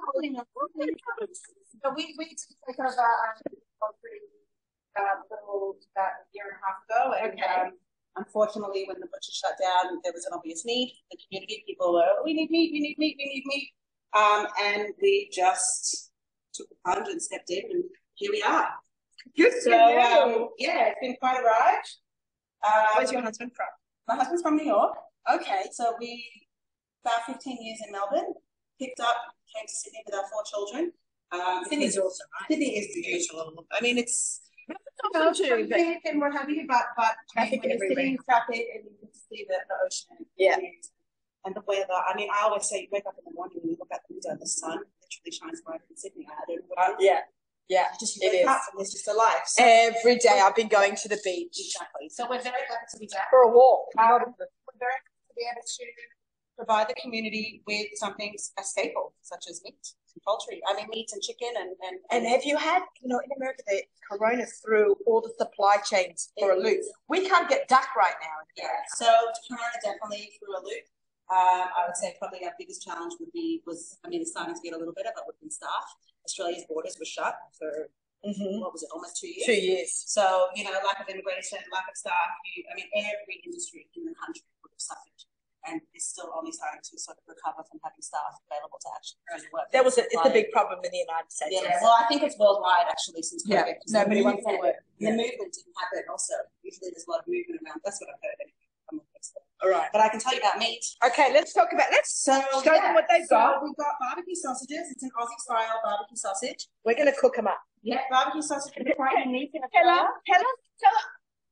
so we did take over poultry about a year and a half ago, and Unfortunately, when the butcher shut down, there was an obvious need. The community people were, we need meat, we need meat, we need meat. And we just took the plunge and stepped in, and here we are. Good. So, yeah, it's been quite a ride. Where's your husband from? My husband's from New York. Okay, so we, about 15 years in Melbourne, picked up, came to Sydney with our 4 children. Sydney's awesome, right? Sydney is beautiful. I mean, it's traffic and what have you, but traffic when you're sitting in traffic and you can see the ocean and the weather. I mean, I always say you wake up in the morning and you look out the window, the sun literally shines brighter in Sydney. I don't know. Yeah, just you wake up and there's just a life. So, every day I've been going to the beach. Exactly. So we're very happy to be back for a walk. We're very happy to be able to provide the community with something a staple such as meat and poultry. I mean, meat and chicken and have you had, in America, the corona threw all the supply chains for a loop. We can't get duck right now. Yeah, so corona definitely threw a loop. I would say probably our biggest challenge was it's starting to get a little better, but with staff. Australia's borders were shut for what was it, almost 2 years? 2 years. So, lack of immigration, lack of staff, every industry in the country would have suffered. And is still only starting to sort of recover from having staff available to actually work. It's a big problem in the United States. Yeah, well, I think it's worldwide actually since COVID. Nobody wants to work. The movement didn't happen also. Usually there's a lot of movement around. That's what I've heard anyway. All right. But I can tell you about meat. Okay, let's show them what they've got. We've got barbecue sausages. It's an Aussie style barbecue sausage. We're going to cook them up. Yeah, barbecue sausage is quite unique in Australia. Tell us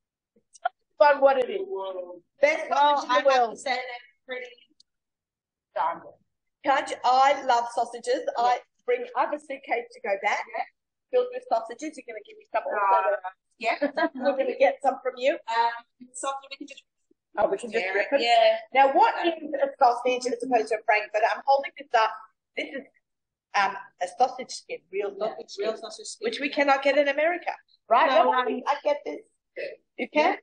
about what it is. Best sausage in the world. Say they're pretty darn good. I love sausages. I have a suitcase to go back filled with sausages. You're going to give me some also. Yeah. We're going to get some from you. Sausage we can just we can just rip it. Yeah. Now, what is a sausage as opposed to a Frankfurt? I'm holding this up. This is a sausage skin, real sausage skin, which we cannot get in America, right? No, I get this. You can.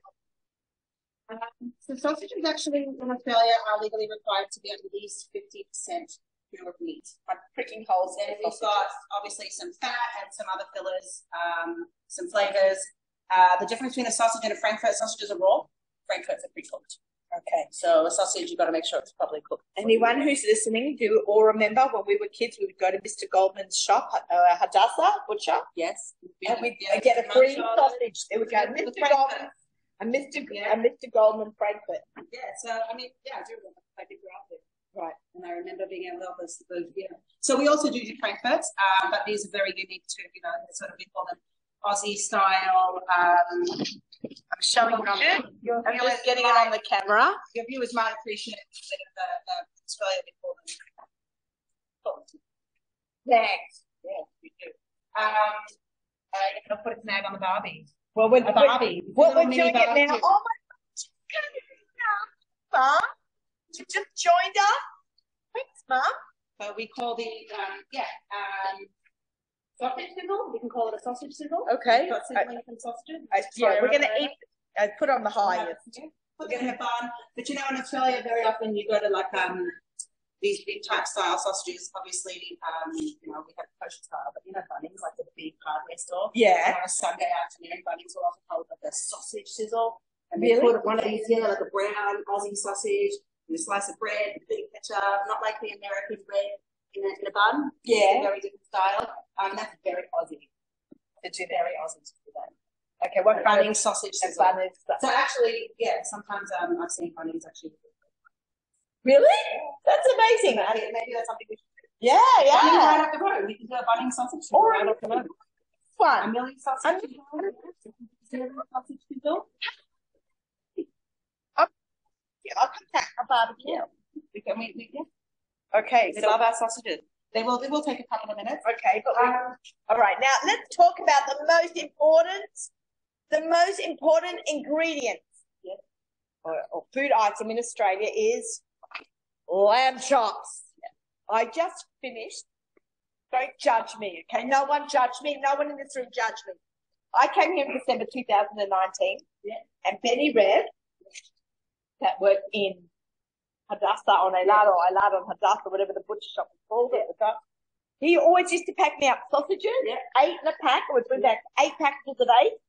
So sausages actually in Australia are legally required to be at least 50% pure meat. I'm pricking holes. Then we've got obviously some fat and some other fillers, some flavors. The difference between a sausage and a Frankfurt, sausages are raw. Frankfurts are pre-cooked. Okay, so a sausage, you've got to make sure it's properly cooked. Anyone who's listening, do all remember when we were kids, we would go to Mr. Goldman's shop, Hadassah Butcher. Yes. And we'd get a free sausage. It would go Mr. Goldman and Mr. Goldman Frankfurt. Yeah, so, I do remember. I did grow up there. Right. And I remember being able to help us those together. So we also do Frankfurts, but these are very unique to, sort of, we call them Aussie style. I'm showing it on I'm just getting it on the camera. Your viewers might appreciate the Australia we call them. Thanks. Yeah, we do. You're going to put a tag on the Barbie. Well, we're doing it now. Oh my God, Mum. You just joined us. Thanks, Mum. So we call the sausage sizzle. We can call it a sausage sizzle. Okay. We've got sizzling from sausages. We're going to eat. Put on the highest. We're going to have fun. But in Australia, very often you go to these big type style sausages. Obviously, we have kosher style, but Bunnings, like the big hardware store. Yeah. And on a Sunday afternoon, Bunnings will often hold like a sausage sizzle. And they put one of these here, like a brown Aussie sausage, and a slice of bread, a bit of ketchup, not like the American bread in a bun. Yeah. It's a very different style. That's very Aussie. It's very Aussie to do that. Okay, what Bunnings sausage sizzle. So actually, sometimes I've seen Bunnings actually. Really? That's amazing. Maybe that's something we should do. Yeah. Bunnings right up the road. We can do a Bunnings sausage sizzle right up the road. Fun. A million sausage sizzle. I'll contact a barbecue. Okay, we love our sausages. They will take a couple of minutes. Okay, but all right. Now let's talk about the most important ingredient or food item in Australia is lamb chops. I just finished. Don't judge me, okay? No one judge me. No one in this room judge me. I came here in December 2019, and Benny Red, that worked in Hadassah on Eilad or Eilad on Hadassah, whatever the butcher shop was called at the time. He always used to pack me up sausages, 8 in a pack. I would bring back 8 packages of 8.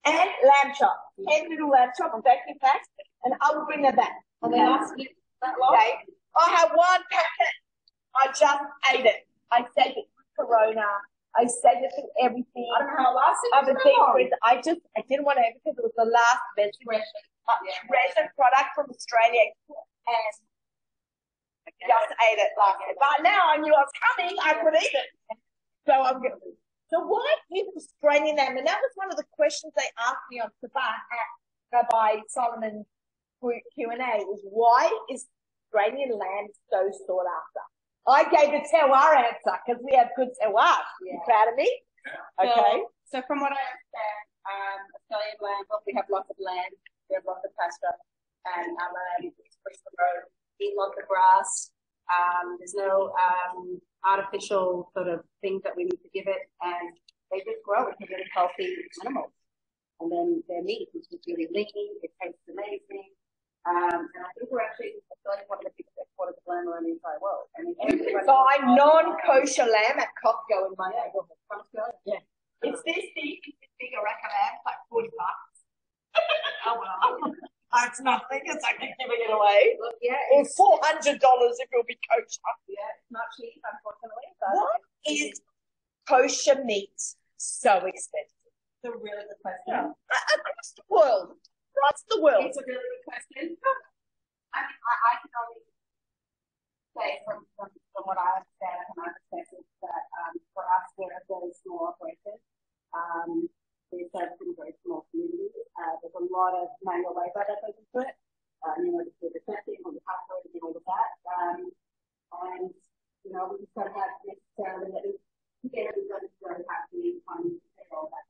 and lamb chop. 10 little lamb chop vacuum packs, and I will bring them back. And then last week, that long? Okay. I have one packet. I just ate it. I saved it for Corona. I saved it for everything. I don't know how it lasted. I didn't want to have it because it was the last treasure product from Australia, and just ate it last year. But now I knew I was coming, I could eat it. So I'm good. So why is Australian lamb? And that was one of the questions they asked me on Sabbath at Rabbi Solomon's Q&A, was why is Australian lamb so sought after? I gave the terroir answer because we have good terroir. You proud of me? Okay. So from what I understand, Australian land, well, we have lots of land, we have lots of pasture, and our land is free to grow, eat lots of grass. There's no artificial sort of things that we need to give it, and they just grow into really healthy animals. And then their meat is just really lean, it tastes amazing. And I think we're actually one of the biggest exporters of lamb around the entire world. And you can buy non-kosher lamb at Costco in my neighborhood. Yeah. It's this big a rack of lamb, like $40. Oh well. It's nothing. It's like giving it away. Well, yeah. Or $400 if it'll be kosher. Yeah, it's not cheap, unfortunately. What is kosher meat so expensive? It's a really good question. Across the world. Across the world. It's a really good question. I mean, I can only say from what I understand from my perspective that for us, we're a very small operation. We're servicing a very small community. There's a lot of manual labor that goes into it. Just the testing and the password and all of that. And, we just don't have necessarily that we don't have the time to say all that.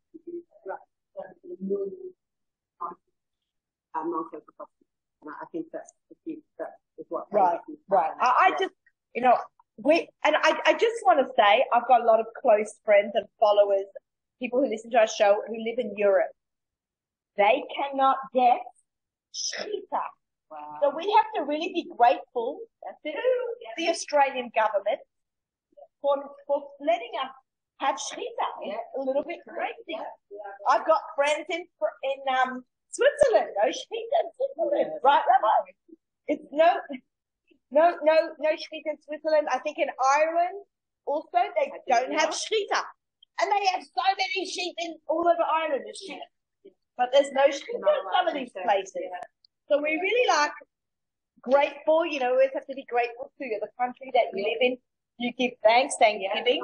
I think that's what. Right. I just want to say I've got a lot of close friends and followers, people who listen to our show who live in Europe. They cannot get shechita. Wow. So we have to really be grateful to the Australian government for letting us have shechita. Yeah. It's a little bit crazy. Yeah. I've got friends in Switzerland. No shechita in Switzerland, right, Rabbi? It's no shechita in Switzerland. I think in Ireland also they don't have shechita, and they have so many sheep in all over Ireland. But there's no shechita in some of these places. So we really grateful. We always have to be grateful to the country that you live in. You give thanks, Thanksgiving.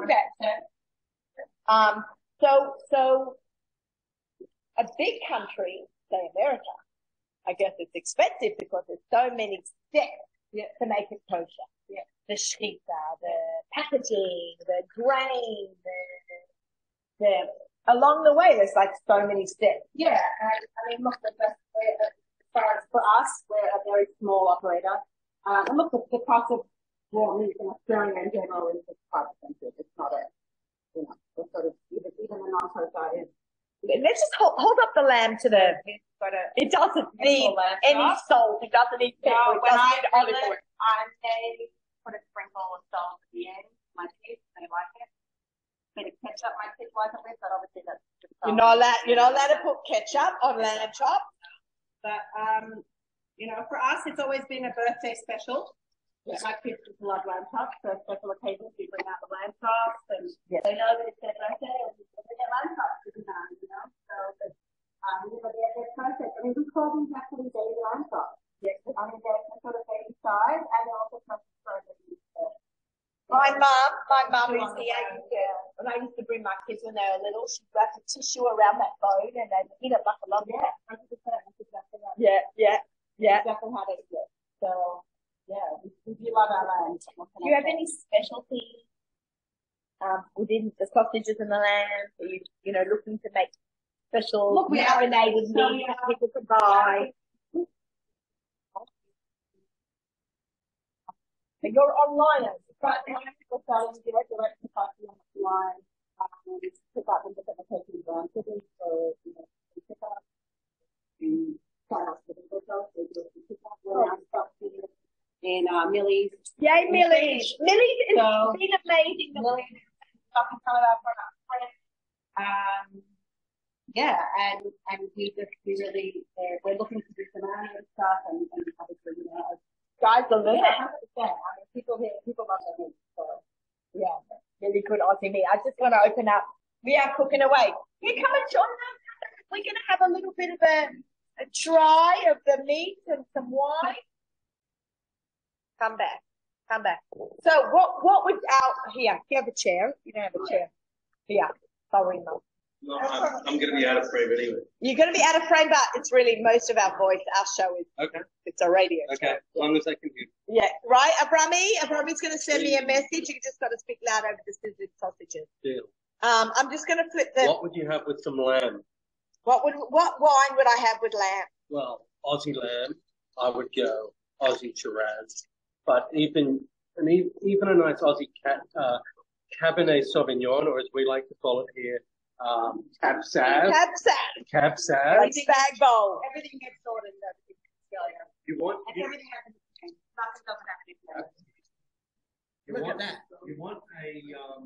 So a big country, say America, I guess it's expensive because there's so many steps to make it kosher. Yeah. The shechita, the packaging, the grain, the along the way there's so many steps. Yeah, look, as far as for us, we're a very small operator. And look, the cost of raw meat in Australia in general is just quite expensive. It's not the sort of even the non-kosher is. Let's just hold up the lamb to the. It doesn't need any salt. It doesn't need pepper. When I grill it, I put a sprinkle of salt at the end. My kids, they like it. Bit of ketchup, my kids like it with, but obviously that's just salt. You're not allowed to put ketchup on lamb chop. But for us, it's always been a birthday special. Yeah. My kids just love lamb chops, so special occasions we bring out the lamb chops, and they know that it's their birthday, and we get lamb chops every time, So, they're perfect. I mean, we call these actually baby lamb chops. Yes. I mean, they're sort of baby size, and they're also perfect for baby. My mum is the age when I used to bring my kids when they were little, she'd wrap a tissue around that bone and they'd eat it like a lump. Yeah, 100%. That's exactly right. Yeah. Exactly how they do it. So, we do love our lamb. Do you have any specialties within the sausages and the lamb? Are you, looking to make special marinated meat that people can buy? And you're online. Right, people selling direct to customer online. Pick up and look at the person's brand shipping. So, pick up. Start off with the hotels. They do it pick up. We're now starting in Millie's. Yay, Millie's! Millie's is been amazing. Millie's is something kind of our product. yeah, and we're looking to do some art and stuff, and obviously, you know, guys are living. Yeah, 100%. I mean, people love their meat, so yeah, really good Aussie meat. I just want to open up. We are cooking away. You come and join us. We're going to have a little bit of a try of the meat and some wine. Come back. So what would here? You have a chair. You don't have a chair. Here, following them. No, I'm going to be out of frame anyway. You're going to be out of frame, but it's really most of our voice. Our show is It's a radio show. Okay, as long as I can hear. Yeah, right, Abrami's going to send me a message. You just got to speak loud over the sizzling sausages. Deal. I'm just going to flip the. What would you have with some lamb? What wine would I have with lamb? Well, Aussie lamb. I would go Aussie Shiraz, but even a nice Aussie Cabernet Sauvignon, or as we like to call it here, Cab Sav. Like spag bowl. Everything gets sorted. You want? Everything happens. Nothing doesn't happen. You want that? You want a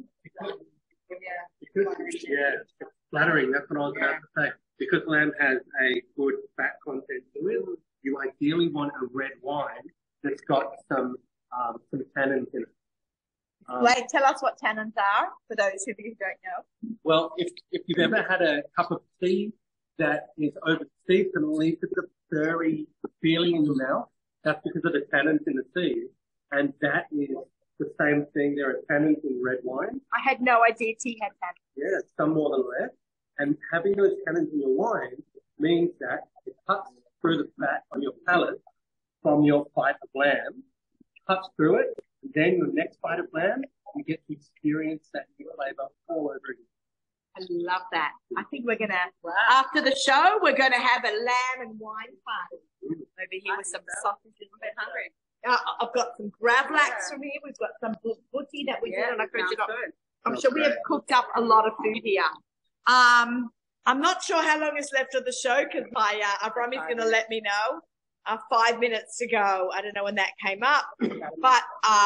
Yeah. Flattering. That's what I was about to say. Because lamb has a good fat content to it, you ideally want a red wine that's got some tannins in it. Wait, tell us what tannins are for those of you who don't know. Well, if you've ever had a cup of tea that is oversteeped and leaves a bit of furry feeling in your mouth, that's because of the tannins in the tea, and that is the same thing. There are tannins in red wine. I had no idea tea had tannins. Yeah, some more than less. And having those tannins in your wine means that it cuts through the fat on your palate from your bite of lamb, cuts through it, and then your next bite of lamb, you get to experience that new flavor all over again. I love that. I think we're going to, after the show, we're going to have a lamb and wine party over here with some sausages. I'm a bit hungry. I've got some gravlax from here. We've got some booty that we did on a cruise. I'm sure we have cooked up a lot of food here. I'm not sure how long is left of the show because my Abrami's going to let me know. 5 minutes to go. I don't know when that came up, but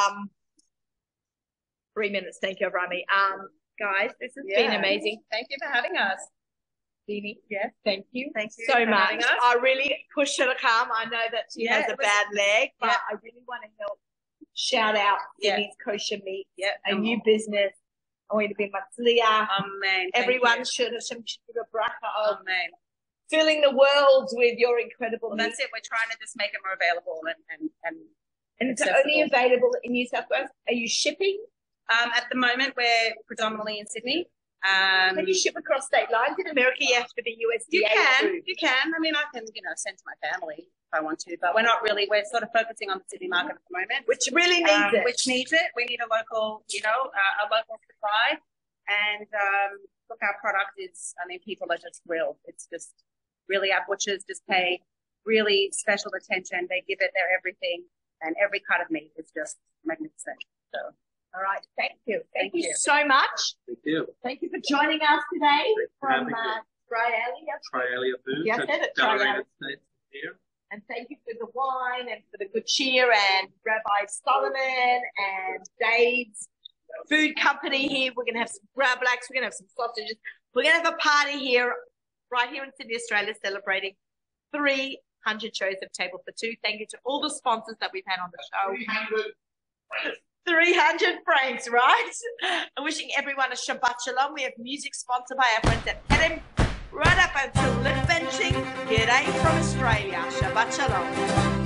3 minutes. Thank you, Abrami. Guys, this has been amazing. Thank you for having us. Dini, yes, thank you. Thank you so much. I really pushed her to come. I know that she has a bad leg, but I really want to help shout out Sydney's Kosher Meat, a new business. I want to be Matzliach. Amen. Everyone should have some bracha of filling the world with your incredible meat. That's it. We're trying to just make it more available and it's only available in New South Wales. Are you shipping? At the moment, we're predominantly in Sydney. Can you ship across state lines? In America, you have to be USDA. You can. I mean, I can, send to my family if I want to, but we're not really. We're sort of focusing on the Sydney market at the moment, which really needs it. Which needs it. We need a local, a local supply. And look, our product is. I mean, people are just thrilled. It's just really our butchers just pay really special attention. They give it their everything, and every cut of meat is just magnificent. So. All right. Thank you. Thank you so much. Thank you. Thank you for joining us today from Trialia Foods. Yes, I said it. Trialia. And thank you for the wine and for the good cheer and Rabbi Solomon and Dave's food company here. We're going to have some gravlax. We're going to have some sausages. We're going to have a party here, right here in Sydney, Australia, celebrating 300 shows of Table for Two. Thank you to all the sponsors that we've had on the show. 300 francs, right? I'm wishing everyone a Shabbat Shalom. We have music sponsored by our friends at Kedem. Right up until lip benching. G'day from Australia. Shabbat Shalom.